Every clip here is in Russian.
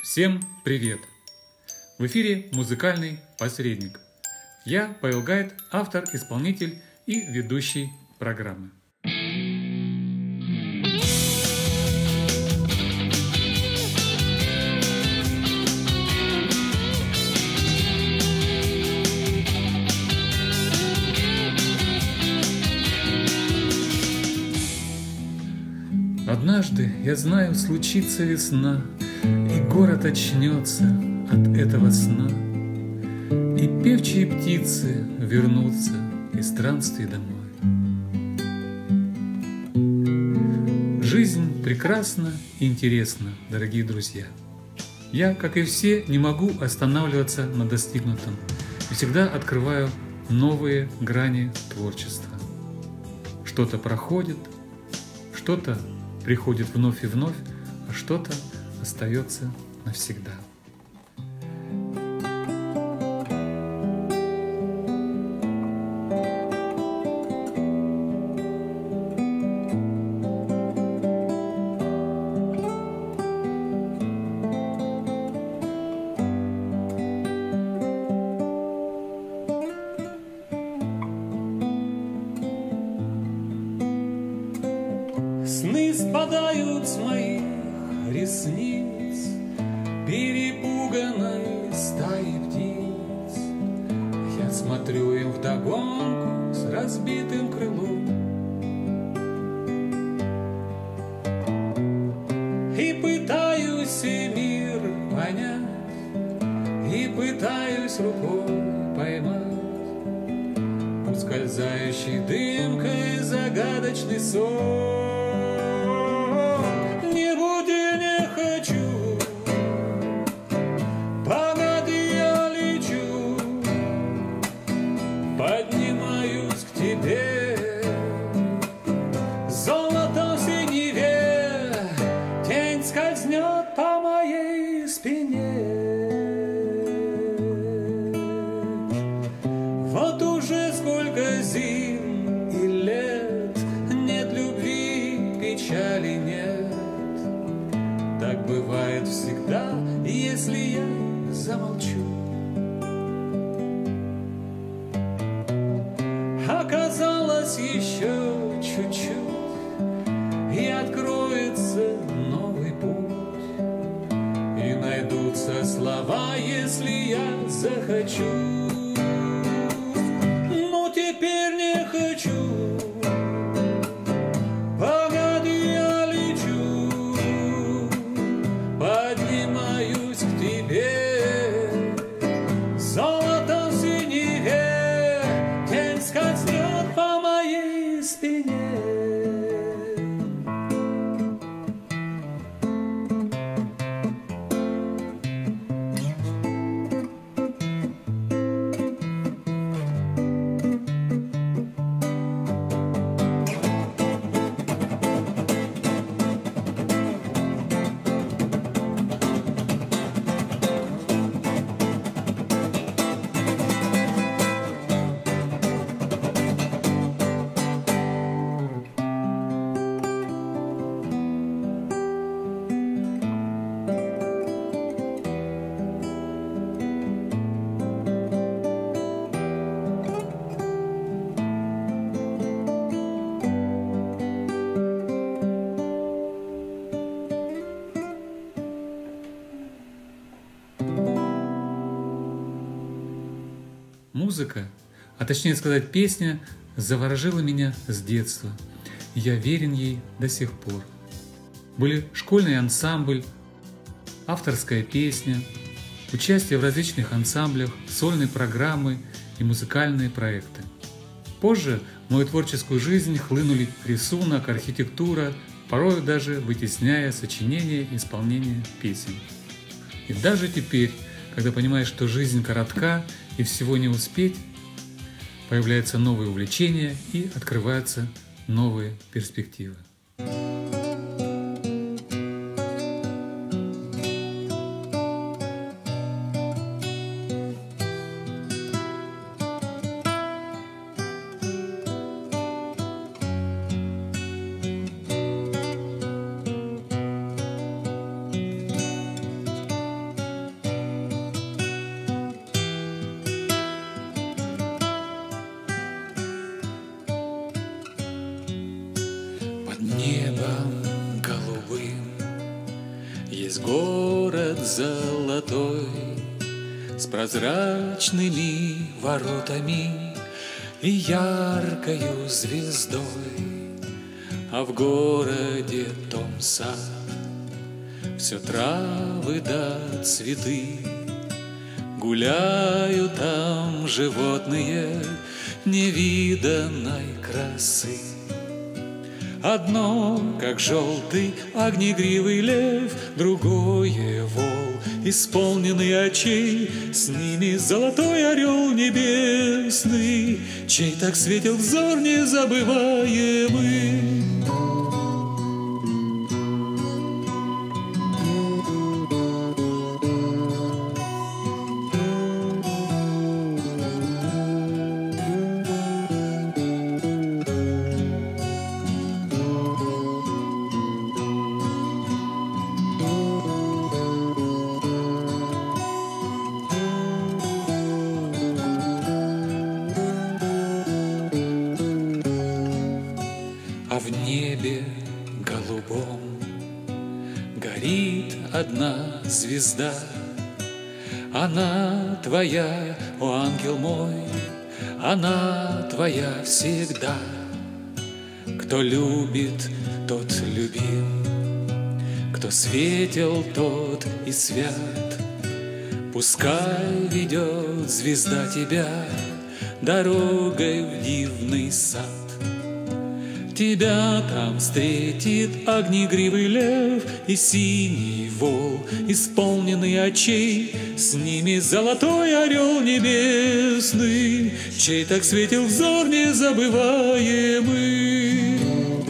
Всем привет! В эфире «Музыкальный посредник». Я Павел Гайд, автор, исполнитель и ведущий программы. Однажды, я знаю, случится весна, и город очнется от этого сна, и певчие птицы вернутся из странствий домой. Жизнь прекрасна и интересна, дорогие друзья. Я, как и все, не могу останавливаться на достигнутом и всегда открываю новые грани творчества. Что-то проходит, что-то приходит вновь и вновь, а что-то остается навсегда. Сны спадают с моих ресниц перепуганной стаи птиц. Я смотрю им вдогонку с разбитым крылом и пытаюсь мир понять, и пытаюсь рукой поймать ускользающей дымкой загадочный сон. Поднимаюсь к тебе, золото в синеве, тень скользнет по моей спине. Вот уже сколько зим и лет, нет любви, печали нет. Так бывает всегда, если я замолчу. Оказалось, еще чуть-чуть, и откроется новый путь, и найдутся слова, если я захочу. Но теперь не хочу. Погоди, я лечу, поднимаюсь к тебе, золото в синеве, тень скользнет по моей спине. Музыка, а точнее сказать песня, заворожила меня с детства. Я верен ей до сих пор. Были школьный ансамбль, авторская песня, участие в различных ансамблях, сольные программы и музыкальные проекты. Позже в мою творческую жизнь хлынули рисунок, архитектура, порой даже вытесняя сочинение и исполнение песен. И даже теперь, когда понимаешь, что жизнь коротка и всего не успеть, появляются новые увлечения и открываются новые перспективы. Есть город золотой с прозрачными воротами и яркою звездой, а в городе том сад, все травы да цветы, гуляют там животные невиданной красы. Одно, как желтый огнегривый лев, другое вол, исполненный очей, с ними золотой орел небесный, чей так светил взор незабываемый. А в небе голубом горит одна звезда. Она твоя, о ангел мой, она твоя всегда. Кто любит, тот любим, кто светел, тот и свят. Пускай ведет звезда тебя дорогой в дивный сад. Тебя там встретит огнегривый лев и синий вол, исполненный очей, с ними золотой орел небесный, чей так светил взор незабываемый.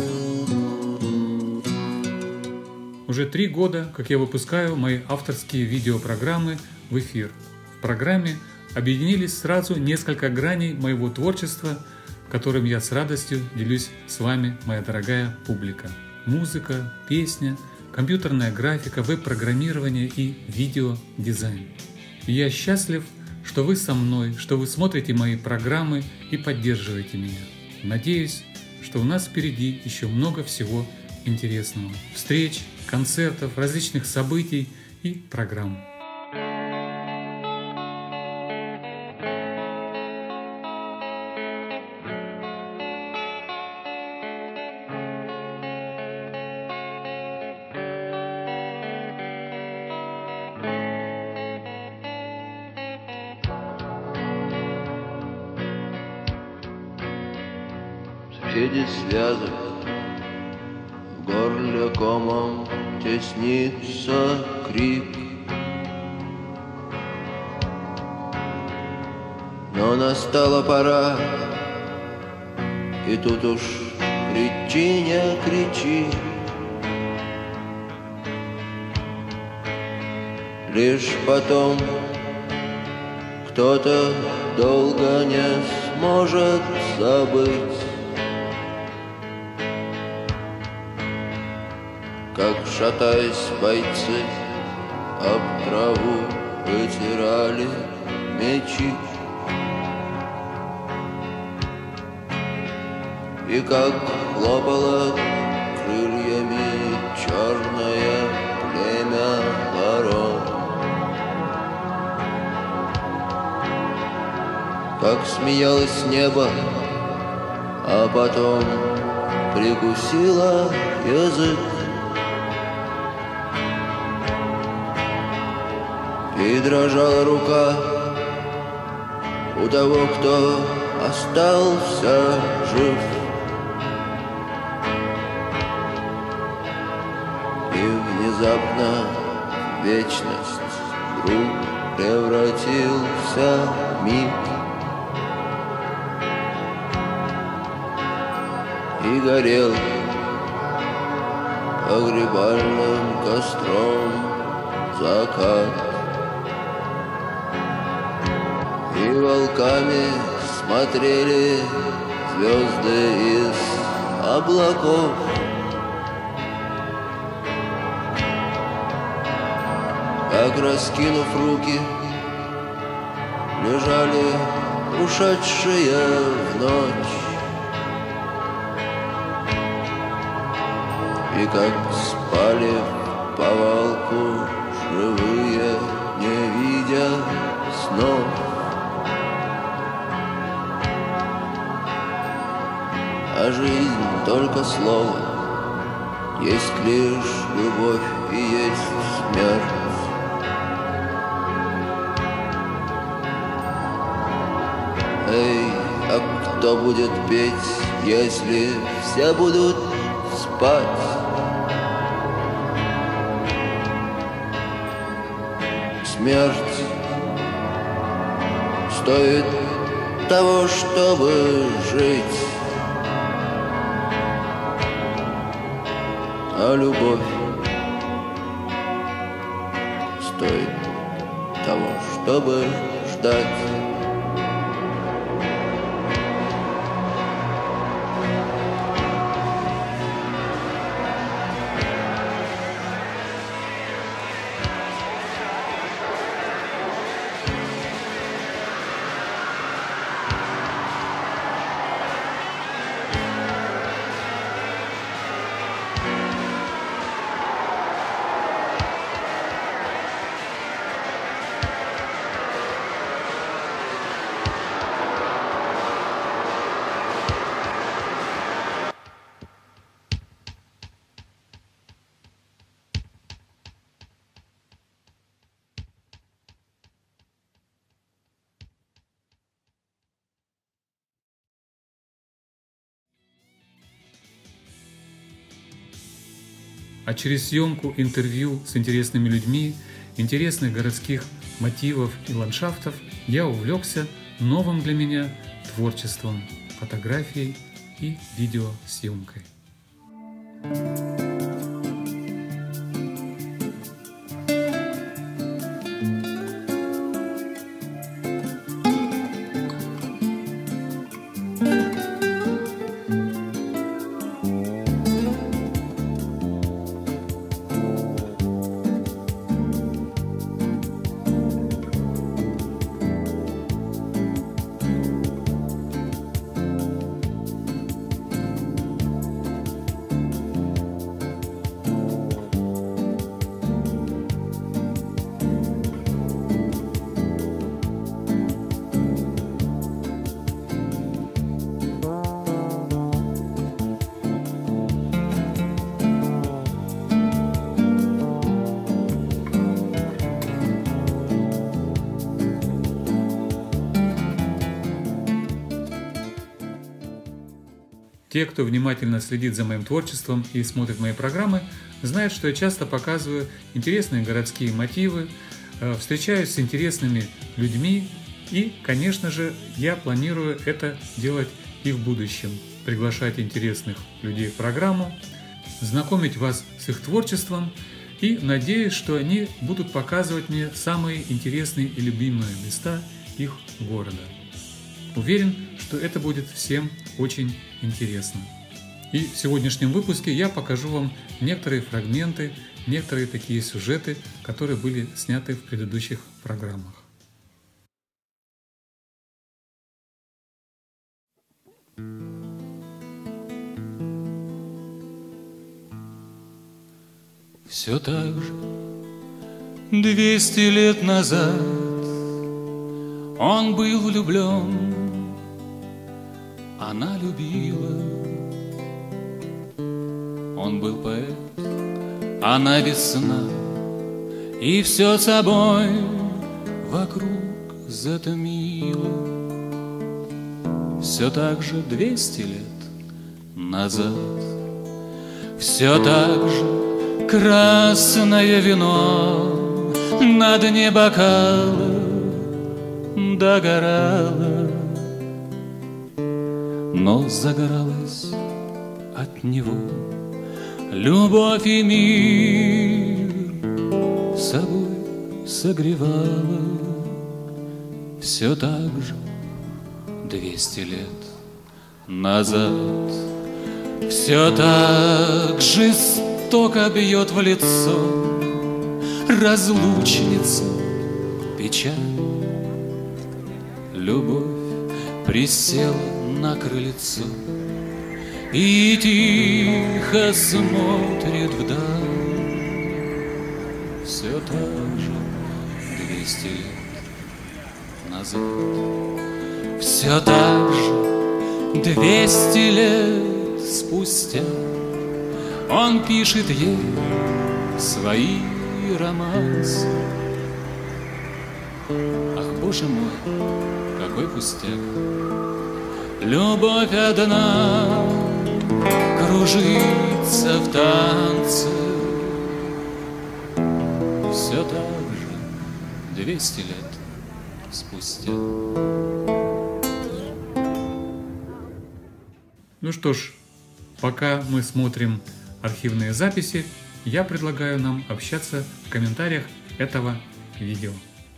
Уже 3 года, как я выпускаю мои авторские видеопрограммы в эфир. В программе объединились сразу несколько граней моего творчества, которым я с радостью делюсь с вами, моя дорогая публика. Музыка, песня, компьютерная графика, веб-программирование и видеодизайн. И я счастлив, что вы со мной, что вы смотрите мои программы и поддерживаете меня. Надеюсь, что у нас впереди еще много всего интересного. Встреч, концертов, различных событий и программ. Среди связок в горле комом теснится крик, но настала пора, и тут уж кричи, не кричи. Лишь потом кто-то долго не сможет забыть, как, шатаясь, бойцы об траву вытирали мечи, и как хлопало крыльями черное племя ворон, как смеялось небо, а потом прикусило язык. И дрожала рука у того, кто остался жив. И внезапно вечность вдруг превратился в миг, и горел погребальным костром закат. И волками смотрели звезды из облаков, как, раскинув руки, лежали ушедшие в ночь, и как спали повалку, живые, не видя снов. А жизнь только слово, есть лишь любовь и есть смерть. Эй, а кто будет петь, если все будут спать? Смерть стоит того, чтобы жить, а любовь стоит того, чтобы ждать. А через съемку интервью с интересными людьми, интересных городских мотивов и ландшафтов я увлекся новым для меня творчеством, фотографией и видеосъемкой. Те, кто внимательно следит за моим творчеством и смотрит мои программы, знают, что я часто показываю интересные городские мотивы, встречаюсь с интересными людьми и, конечно же, я планирую это делать и в будущем. Приглашать интересных людей в программу, знакомить вас с их творчеством и надеюсь, что они будут показывать мне самые интересные и любимые места их города. Уверен, что это будет всем очень интересно. И в сегодняшнем выпуске я покажу вам некоторые фрагменты, некоторые такие сюжеты, которые были сняты в предыдущих программах. Все так же 200 лет назад он был влюблен, она любила. Он был поэт, она весна, и все собой вокруг затмило. Все так же 200 лет назад, все так же красное вино на дне бокала догорало, но загоралась от него любовь и мир, собой согревала. Все так же 200 лет назад, все так жестоко бьет в лицо разлучница печаль. Любовь присела на крыльцо и тихо смотрит вдаль. все так же 200 лет назад. Все так же 200 лет спустя он пишет ей свои романсы. Ах, Боже мой, какой пустяк! Любовь одна кружится в танце. Все так же 200 лет спустя. Ну что ж, пока мы смотрим архивные записи, я предлагаю нам общаться в комментариях этого видео.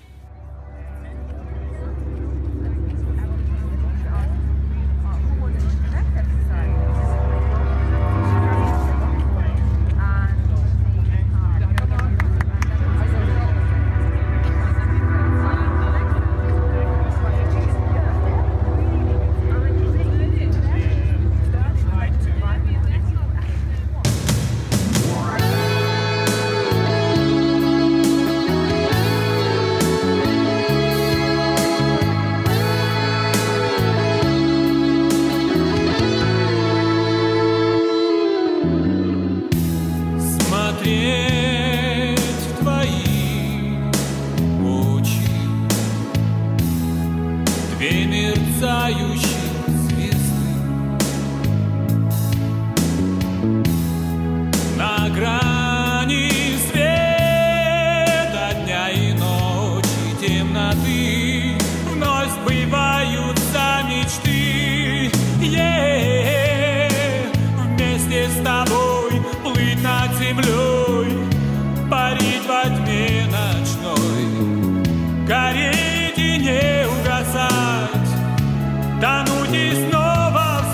Две мерцающие звезды на грани света дня и ночи темноты вновь сбываются мечты. Вместе с тобой плыть над землей, парить во тьме ночной, гореть и не угасать, тонуть и снова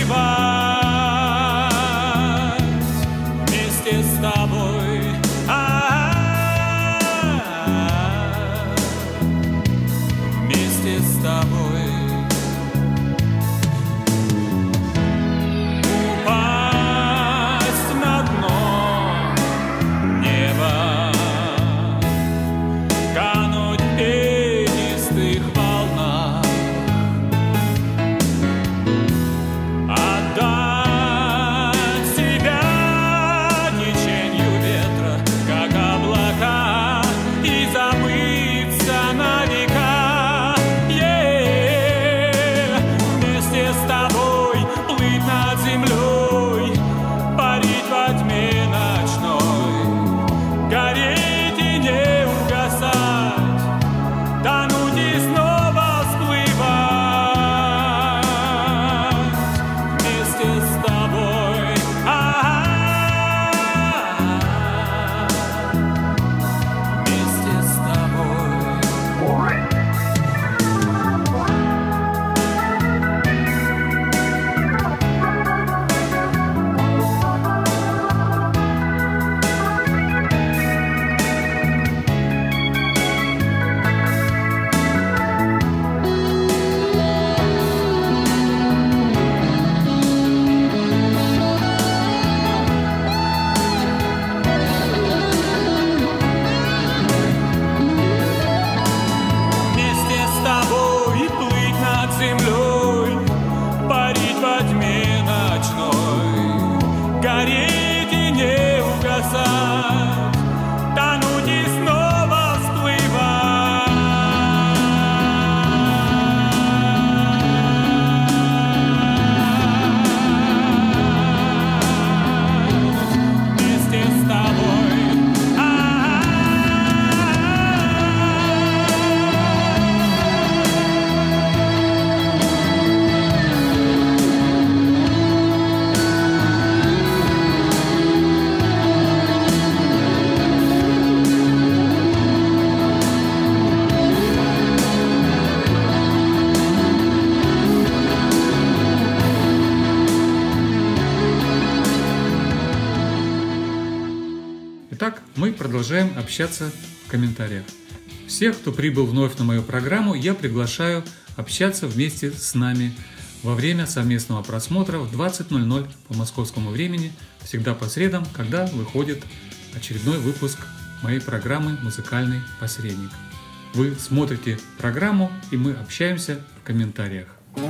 всплывать. Вместе с тобой, вместе с тобой. Упасть на дно неба, кануть в пенистых волнах, отдать себя теченью ветра, как облака, и забыться на века. Вместе с тобой плыть над землей, парить во тьме ночной, гореть и не угасать, тонуть и снова всплывать. Вместе с тобой, вместе с тобой. Вместе с тобой плыть над землей, парить во тьме ночной, гореть и не угасать, тонуть и снова всплывать. Вместе с тобой, Итак, мы продолжаем общаться в комментариях. Всех, кто прибыл вновь на мою программу, я приглашаю общаться вместе с нами во время совместного просмотра в 20:00 по московскому времени, всегда по средам, когда выходит очередной выпуск моей программы «Музыкальный посредник». Вы смотрите программу, и мы общаемся в комментариях.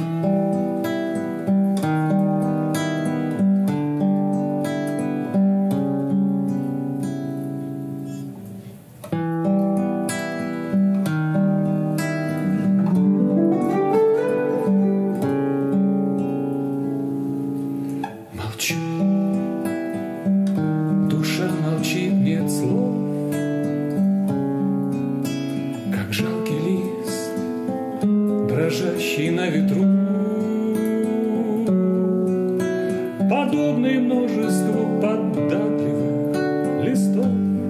Дрожащий на ветру, подобный множеству податливых листов,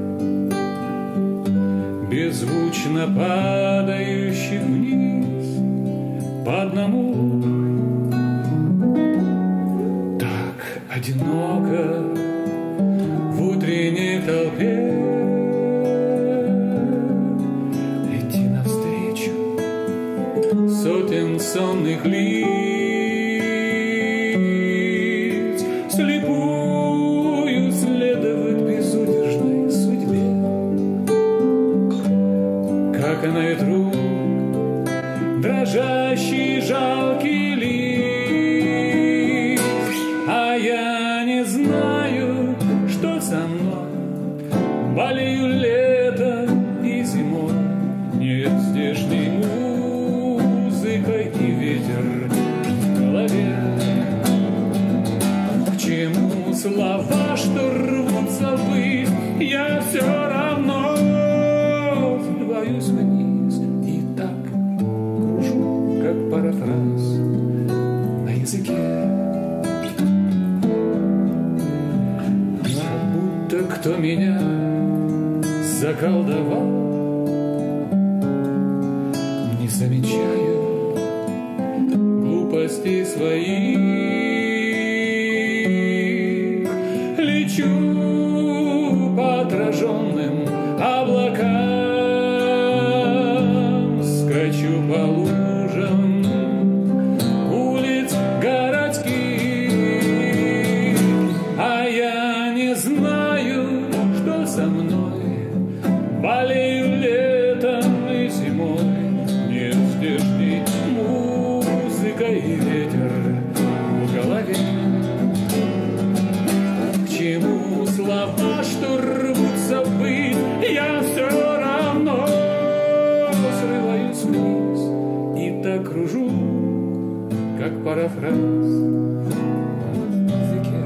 беззвучно падающих вниз по одному. Так одиноко в утренней толпе сотен сонных лиц, слепую следовать безудержной судьбе, как на ветру дрожащий жалкий лист. А я не знаю, что со мной, болею летом и зимой, нет здешней и ветер в голове. К чему слова, что рвутся ввысь? Я все равно срываюсь вниз и так кружу, как парафраз на языке. Как будто кто меня заколдовал, не замечаю глупости своих. Лечу по отраженным облакам, скачу по лужам улиц городских. А я не знаю, что со мной, болею летом и зимой, нет здешней музыка и ветер в голове. К чему слова, что рвутся ввысь? Я все равно срываюсь вниз и так кружу, как парафраз на языке.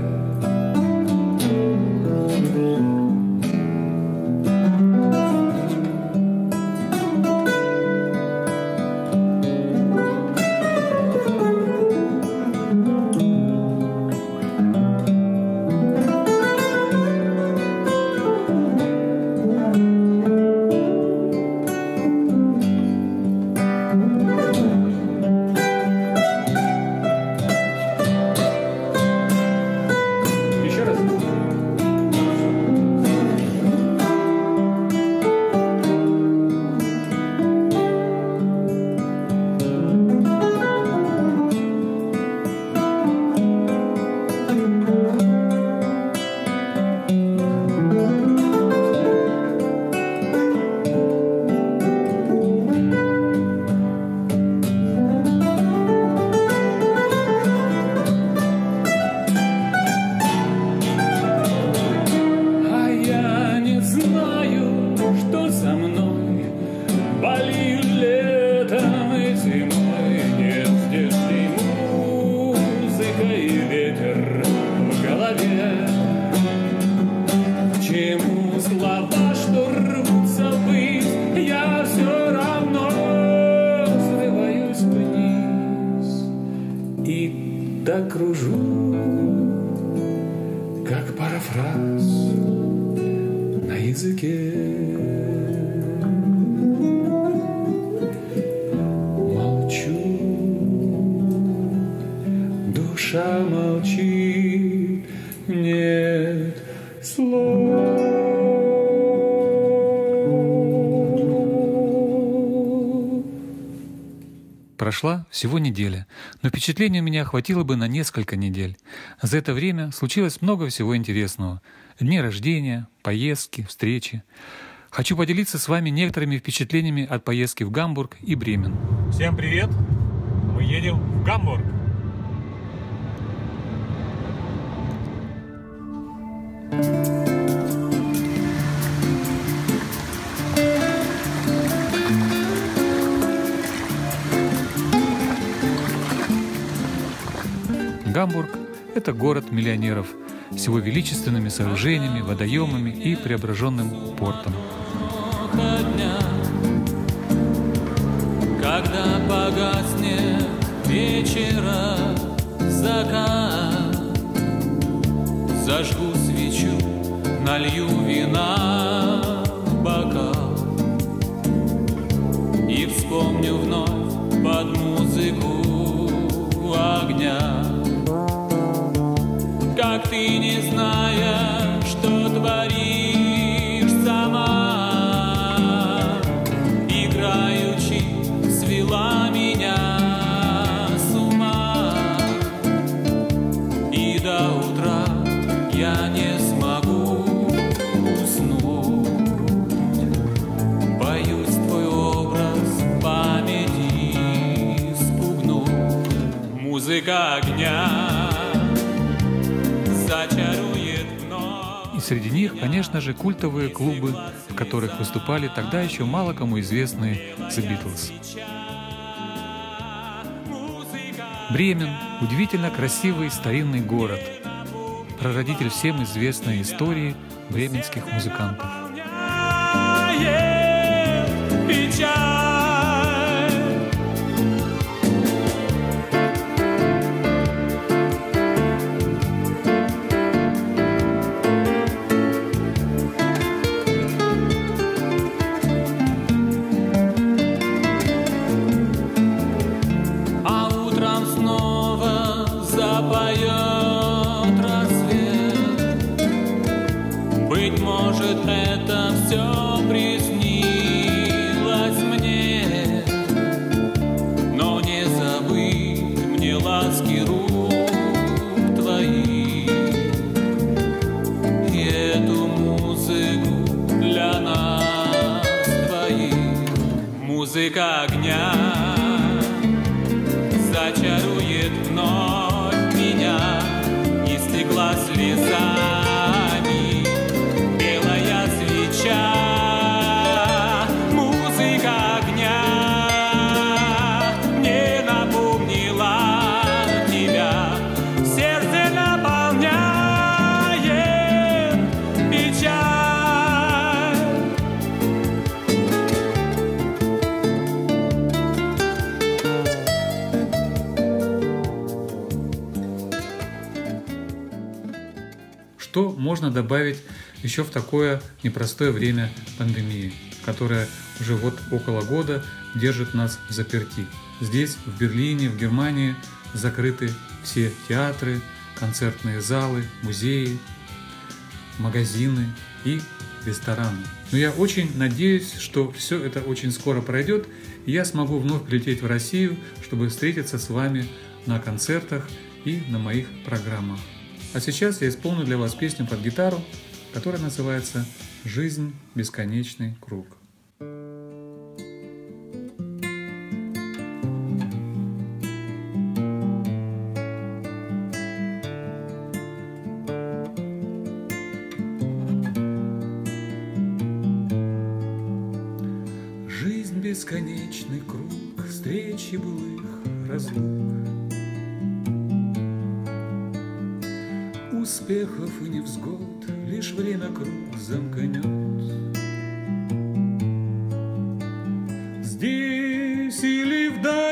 Так кружу, как парафраз на языке. Молчу, душа молчит, нет слов. Прошла всего неделя, но впечатление меня охватило бы на несколько недель. За это время случилось много всего интересного. Дни рождения, поездки, встречи. Хочу поделиться с вами некоторыми впечатлениями от поездки в Гамбург и Бремен. Всем привет! Мы едем в Гамбург. Гамбург – это город миллионеров с его величественными сооружениями, водоемами и преображенным портом. Когда погаснет вечера закат, зажгу свечу, налью вина в бокал и вспомню вновь под музыку огня, как ты, не зная, что творишь сама, играючи свела меня с ума, и до утра я не смогу уснуть. Боюсь твой образ памяти спугнуть. Музыка огня зачарует вновь. И среди них, конечно же, культовые клубы, в которых выступали тогда еще мало кому известные The Beatles. Бремен – удивительно красивый старинный город, прародитель всем известной истории бременских музыкантов. Быть может, это все приснилось мне, но не забыть мне ласки рук твоих и эту музыку для нас двоих. Музыка огня зачарует вновь меня, и стекла слезами музыка огня мне напомнила тебя, сердце наполняет печаль. Что можно добавить еще в такое непростое время пандемии, которая уже вот около года держит нас взаперти? Здесь, в Берлине, в Германии закрыты все театры, концертные залы, музеи, магазины и рестораны. Но я очень надеюсь, что все это очень скоро пройдет, и я смогу вновь прилететь в Россию, чтобы встретиться с вами на концертах и на моих программах. А сейчас я исполню для вас песню под гитару, которая называется «Жизнь – бесконечный круг». Жизнь – бесконечный круг встречи былых разлук, успехов и невзгод лишь время круг замкнет. Здесь или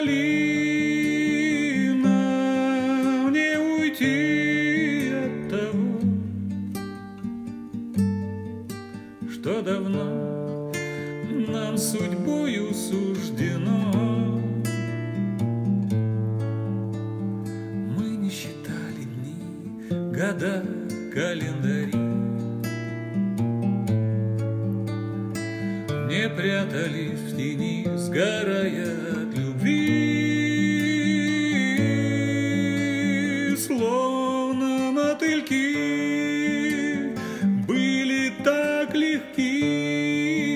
вдали нам не уйти от того, что давно нам судьбою суждено. Мы не считали дни, года, календари, не прятались в тени, сгорая от любви, словно мотыльки были так легки